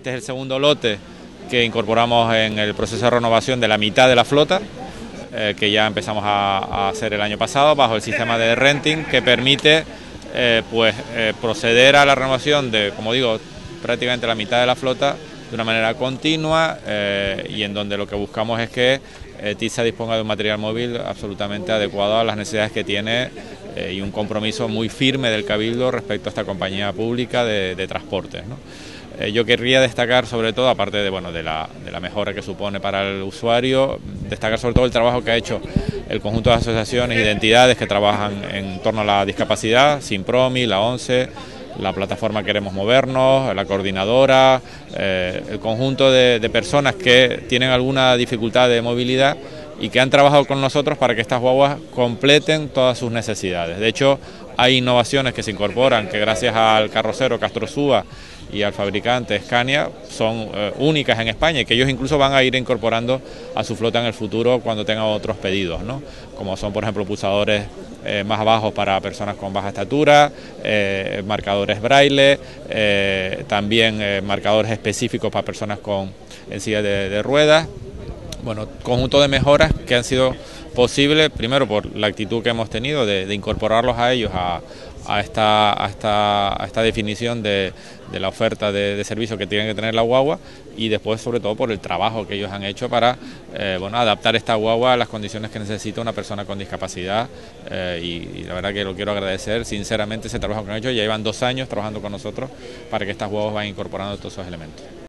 Este es el segundo lote que incorporamos en el proceso de renovación de la mitad de la flota, que ya empezamos a hacer el año pasado bajo el sistema de renting, que permite proceder a la renovación de, como digo, prácticamente la mitad de la flota de una manera continua, y en donde lo que buscamos es que TISA disponga de un material móvil absolutamente adecuado a las necesidades que tiene, y un compromiso muy firme del Cabildo respecto a esta compañía pública de transportes, ¿no? Yo querría destacar sobre todo, aparte de la mejora que supone para el usuario, destacar sobre todo el trabajo que ha hecho el conjunto de asociaciones y de entidades que trabajan en torno a la discapacidad, Sinpromi, la ONCE, la plataforma Queremos Movernos, la coordinadora, el conjunto de personas que tienen alguna dificultad de movilidad y que han trabajado con nosotros para que estas guaguas completen todas sus necesidades. De hecho, hay innovaciones que se incorporan que gracias al carrocero Castrosúa y al fabricante Scania son únicas en España, y que ellos incluso van a ir incorporando a su flota en el futuro cuando tengan otros pedidos, ¿no? Como son, por ejemplo, pulsadores más bajos para personas con baja estatura, marcadores braille, también marcadores específicos para personas en silla de ruedas. Bueno, conjunto de mejoras que han sido posibles, primero por la actitud que hemos tenido de incorporarlos a ellos a esta definición de la oferta de servicio que tienen que tener la guagua, y después sobre todo por el trabajo que ellos han hecho para adaptar esta guagua a las condiciones que necesita una persona con discapacidad, y la verdad que lo quiero agradecer sinceramente ese trabajo que han hecho. Ya llevan 2 años trabajando con nosotros para que estas guaguas vayan incorporando todos esos elementos.